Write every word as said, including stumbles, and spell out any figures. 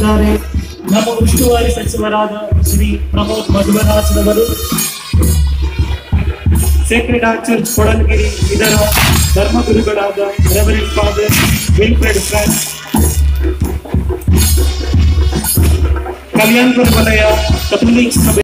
ಆಗಮಿಸಿದ್ದಾರೆ. ನಮ್ಮ ಉಸ್ತುವಾರಿ ಸಚಿವರಾದ ಶ್ರೀ ಪ್ರಮೋದ್ ಮಧುವರಾಜ್ ಅವರು, ಸೇಕ್ರೆಡ್ ಹಾರ್ಟ್ ಚರ್ಚ್ ಕೊಡಲಗಿರಿ ಇದರ ಧರ್ಮಗುರುಗಳಾದ reverend father Wilfred Frans, Kalyanpur ವಲಯ ಕಥೋಲಿಕ್ ಸಭೆ